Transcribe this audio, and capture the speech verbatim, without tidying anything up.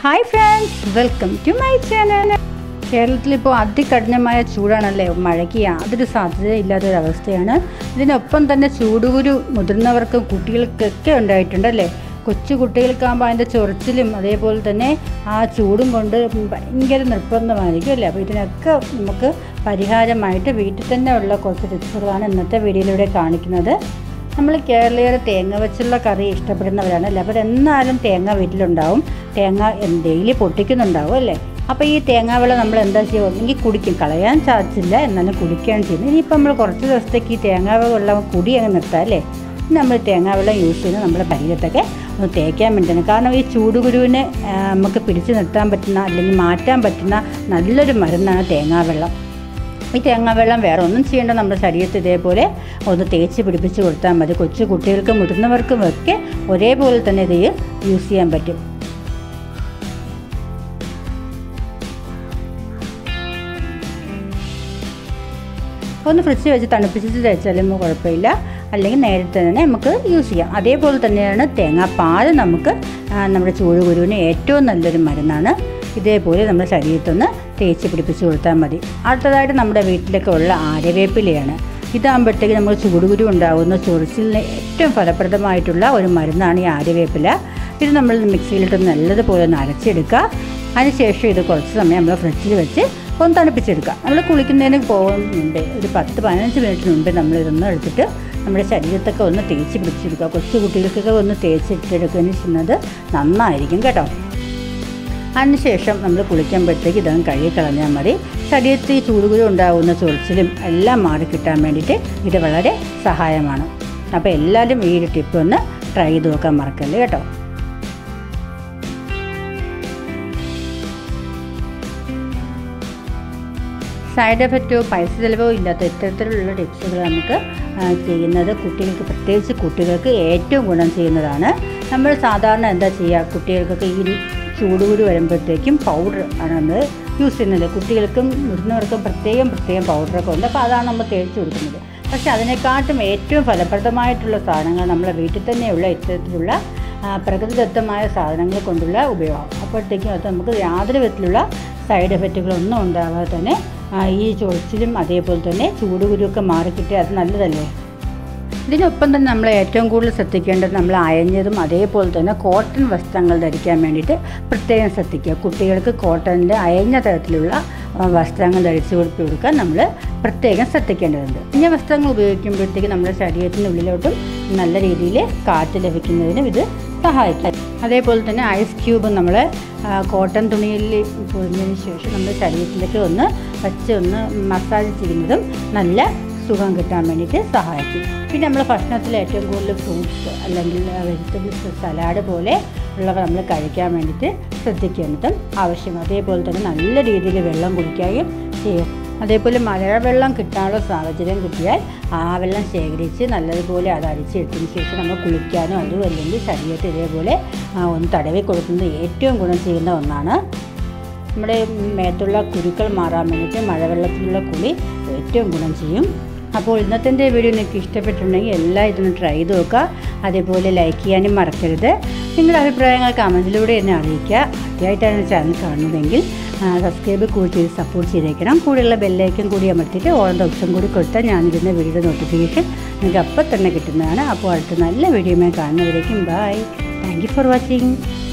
Hi friends, welcome to my channel. കേരളത്തിൽ ഇപ്പോൾ അതികഠിനമായ ചൂടാണല്ലേ, മഴയ്ക്ക് യാതൊരു സാധ്യതയില്ലാത്തൊരവസ്ഥയാണ്. ഇതിനൊപ്പം തന്നെ ചൂടുകുരു മുതിർന്നവർക്കും കുട്ടികൾക്കൊക്കെ ഉണ്ടായിട്ടുണ്ടല്ലേ. കൊച്ചു കുട്ടികൾക്കാകുമ്പോൾ അതിൻ്റെ ചൊറിച്ചിലും അതേപോലെ തന്നെ ആ ചൂടും കൊണ്ട് ഭയങ്കര നിർബന്ധമായിരിക്കും അല്ലേ. അപ്പോൾ ഇതിനൊക്കെ നമുക്ക് പരിഹാരമായിട്ട് വീട്ടിൽ തന്നെ ഉള്ള കുറച്ച് ടിപ്സുകളാണ് ഇന്നത്തെ വീഡിയോയിലൂടെ കാണിക്കുന്നത്. നമ്മൾ കേരളീയർ തേങ്ങ വെച്ചുള്ള കറി ഇഷ്ടപ്പെടുന്നവരാണ് അല്ലേ. അപ്പോൾ എന്നാലും തേങ്ങ വീട്ടിലുണ്ടാവും, തേങ്ങ ഡെയിലി പൊട്ടിക്കുന്നുണ്ടാവും അല്ലേ. അപ്പോൾ ഈ തേങ്ങാവെള്ളം നമ്മൾ എന്താ ചെയ്യുക, ഒന്നെങ്കിൽ കുടിക്കും, കളയാൻ സാധിച്ചില്ല എന്നാലും കുടിക്കുകയാണ് ചെയ്യുന്നത്. ഇനിയിപ്പോൾ നമ്മൾ കുറച്ച് ദിവസത്തേക്ക് ഈ തേങ്ങാവെള്ളം കുടി അങ്ങ് നിർത്താം അല്ലേ. നമ്മൾ തേങ്ങാവെള്ളം യൂസ് ചെയ്യുന്നത് നമ്മുടെ ശരീരത്തൊക്കെ ഒന്ന് തേക്കാൻ വേണ്ടിയാണ്. കാരണം ഈ ചൂടുകുരുവിനെ നമുക്ക് പിടിച്ചു നിർത്താൻ പറ്റുന്ന അല്ലെങ്കിൽ മാറ്റാൻ പറ്റുന്ന നല്ലൊരു മരുന്നാണ് തേങ്ങാവെള്ളം. ഈ തേങ്ങാവെള്ളം വേറെ ഒന്നും ചെയ്യേണ്ട, നമ്മുടെ ശരീരത്തിൽ ഇതേപോലെ ഒന്ന് തേച്ച് പിടിപ്പിച്ച് കൊടുത്താൽ മതി. കൊച്ചു കുട്ടികൾക്കും മുതിർന്നവർക്കും ഒക്കെ ഒരേപോലെ തന്നെ ഇത് യൂസ് ചെയ്യാൻ പറ്റും. ഒന്ന് ഫ്രിഡ്ജിൽ വെച്ച് തണുപ്പിച്ചിട്ട് തേച്ചാലും കുഴപ്പമില്ല, അല്ലെങ്കിൽ നേരത്തെ തന്നെ നമുക്ക് യൂസ് ചെയ്യാം. അതേപോലെ തന്നെയാണ് തേങ്ങാപ്പാൽ നമുക്ക് നമ്മുടെ ചൂടുകുരുവിന് ഏറ്റവും നല്ലൊരു മരുന്നാണ്. ഇതേപോലെ നമ്മുടെ ശരീരത്തൊന്ന് തേച്ച് പിടിപ്പിച്ച് കൊടുത്താൽ മതി. അടുത്തതായിട്ട് നമ്മുടെ വീട്ടിലൊക്കെ ഉള്ള ആര്യവേപ്പിലയാണ്. ഇതാകുമ്പോഴത്തേക്ക് നമ്മൾ ചൂടുകുരു ഉണ്ടാകുന്ന ചൊറിച്ചിലിന് ഏറ്റവും ഫലപ്രദമായിട്ടുള്ള ഒരു മരുന്നാണ് ഈ ആര്യവേപ്പില. ഇത് നമ്മൾ മിക്സിയിലിട്ട് നല്ലതുപോലെ ഒന്ന് അരച്ചെടുക്കുക. അതിനുശേഷം ഇത് കുറച്ച് സമയം നമ്മൾ ഫ്രിഡ്ജിൽ വെച്ച് ഒന്ന് തണുപ്പിച്ചെടുക്കുക. നമ്മൾ കുളിക്കുന്നതിന് പോകുന്നുണ്ട് ഒരു പത്ത് പതിനഞ്ച് മിനിറ്റ് മുമ്പേ നമ്മളിതൊന്ന് എടുത്തിട്ട് നമ്മുടെ ശരീരത്തൊക്കെ ഒന്ന് തേച്ച് പിടിച്ചെടുക്കുക. കൊച്ചു കുട്ടികൾക്കൊക്കെ ഒന്ന് തേച്ചിട്ടെടുക്കുകയെന്ന് ചെയ്യുന്നത് നന്നായിരിക്കും കേട്ടോ. അതിനുശേഷം നമ്മൾ കുളിക്കുമ്പോഴത്തേക്ക് ഇതൊന്ന് കഴുകി കളഞ്ഞാൽ മതി. ശരീരത്തിൽ ചൂടുകുരു ഉണ്ടാകുന്ന ചൊറിച്ചിലും എല്ലാം മാറിക്കിട്ടാൻ വേണ്ടിയിട്ട് ഇത് വളരെ സഹായമാണ്. അപ്പോൾ എല്ലാവരും ഈ ഒരു ടിപ്പ് ഒന്ന് ട്രൈ ചെയ്ത് നോക്കാൻ മറക്കല്ലേ കേട്ടോ. സൈഡ് എഫക്റ്റോ പൈസ ചിലവോ ഇല്ലാത്ത ഇത്തരത്തിലുള്ള ടിപ്സുകൾ നമുക്ക് ചെയ്യുന്നത് കുട്ടികൾക്ക്, പ്രത്യേകിച്ച് കുട്ടികൾക്ക് ഏറ്റവും ഗുണം ചെയ്യുന്നതാണ്. നമ്മൾ സാധാരണ എന്താ ചെയ്യുക, കുട്ടികൾക്കൊക്കെ ഈ ചൂടുകുരു വരുമ്പോഴത്തേക്കും പൗഡർ ആണ് നമ്മൾ യൂസ് ചെയ്യുന്നത്. കുട്ടികൾക്കും മുതിർന്നവർക്കും പ്രത്യേകം പ്രത്യേകം പൗഡറൊക്കെ ഉണ്ട്. അപ്പോൾ അതാണ് നമ്മൾ തേച്ച് കൊടുക്കുന്നത്. പക്ഷേ അതിനെക്കാട്ടും ഏറ്റവും ഫലപ്രദമായിട്ടുള്ള സാധനങ്ങൾ നമ്മളെ വീട്ടിൽ തന്നെയുള്ള ഇത്തരത്തിലുള്ള പ്രകൃതിദത്തമായ സാധനങ്ങൾ കൊണ്ടുള്ള ഉപയോഗം. അപ്പോഴത്തേക്കും അത് നമുക്ക് യാതൊരു വിധത്തിലുള്ള സൈഡ് എഫക്റ്റുകളൊന്നും ഉണ്ടാകാതെ തന്നെ ഈ ചൊറിച്ചിലും അതേപോലെ തന്നെ ചൂടുകുരുവൊക്കെ മാറിക്കിട്ടി അത് നല്ലതല്ലേ. ഇതിനൊപ്പം തന്നെ നമ്മൾ ഏറ്റവും കൂടുതൽ ശ്രദ്ധിക്കേണ്ടത് നമ്മൾ അയഞ്ഞതും അതേപോലെ തന്നെ കോട്ടൺ വസ്ത്രങ്ങൾ ധരിക്കാൻ വേണ്ടിയിട്ട് പ്രത്യേകം ശ്രദ്ധിക്കുക. കുട്ടികൾക്ക് കോട്ടണിൻ്റെ അയഞ്ഞ തരത്തിലുള്ള വസ്ത്രങ്ങൾ ധരിച്ചു കൊടുത്തു കൊടുക്കാൻ നമ്മൾ പ്രത്യേകം ശ്രദ്ധിക്കേണ്ടതുണ്ട്. അയഞ്ഞ വസ്ത്രങ്ങൾ ഉപയോഗിക്കുമ്പോഴത്തേക്ക് നമ്മുടെ ശരീരത്തിനുള്ളിലോട്ടും നല്ല രീതിയിൽ കാറ്റ് ലഭിക്കുന്നതിനും ഇത് സഹായിക്കും. അതേപോലെ തന്നെ ഐസ് ക്യൂബ് നമ്മൾ കോട്ടൺ തുണിയിൽ പൊതിഞ്ഞതിന് ശേഷം നമ്മുടെ ശരീരത്തിലേക്ക് ഒന്ന് വച്ച് ഒന്ന് മസാജ് ചെയ്യുന്നതും നല്ല സുഖം കിട്ടാൻ വേണ്ടിയിട്ട് സഹായിക്കും. പിന്നെ നമ്മൾ ഭക്ഷണത്തിൽ ഏറ്റവും കൂടുതൽ ഫ്രൂട്ട്സ് അല്ലെങ്കിൽ വെജിറ്റബിൾസ്, സലാഡ് പോലെ ഉള്ളവ നമ്മൾ കഴിക്കാൻ വേണ്ടിയിട്ട് ശ്രദ്ധിക്കേണ്ടതും ആവശ്യമാണ്. അതേപോലെ തന്നെ നല്ല രീതിയിൽ വെള്ളം കുടിക്കുകയും ചെയ്യും. അതേപോലെ മഴവെള്ളം കിട്ടാനുള്ള സാഹചര്യം കിട്ടിയാൽ ആ വെള്ളം ശേഖരിച്ച് നല്ലതുപോലെ അത് അരിച്ചെടുത്തതിന് ശേഷം നമ്മൾ കുളിക്കാനോ അതും അല്ലെങ്കിൽ ശരീരത്തിൽ ഇതേപോലെ ഒന്ന് തടവി കൊടുക്കുന്നത് ഏറ്റവും ഗുണം ചെയ്യുന്ന ഒന്നാണ്. നമ്മുടെ മേത്തുള്ള കുരുക്കൾ മാറാൻ വേണ്ടിയിട്ട് മഴവെള്ളത്തിലുള്ള കുളി ഏറ്റവും ഗുണം ചെയ്യും. അപ്പോൾ ഇന്നത്തെ എൻ്റെ വീഡിയോ നിങ്ങൾക്ക് ഇഷ്ടപ്പെട്ടിട്ടുണ്ടെങ്കിൽ എല്ലാം ഇതൊന്ന് ട്രൈ ചെയ്ത് നോക്കുക. അതേപോലെ ലൈക്ക് ചെയ്യാനും മറക്കരുത്. നിങ്ങളുടെ അഭിപ്രായങ്ങൾ കമൻറ്റിലൂടെ എന്നെ അറിയിക്കുക. ആദ്യമായിട്ടാണ് ചാനൽ കാണുന്നതെങ്കിൽ സബ്സ്ക്രൈബ് കൂടി ചെയ്ത് സപ്പോർട്ട് ചെയ്തേക്കണം. കൂടെയുള്ള ബെല്ലൈക്കൻ കൂടി അമർത്തിയിട്ട് ഓൺ ദ ഓപ്ഷൻ കൂടി കൊടുത്താൽ ഞാനിരുന്ന വീഡിയോയുടെ നോട്ടിഫിക്കേഷൻ നിങ്ങൾക്ക് അപ്പം തന്നെ കിട്ടുന്നതാണ്. അപ്പോൾ അടുത്ത നല്ല വീഡിയോയുമായി കാണുന്നവരേക്കും bye. Thank you for watching.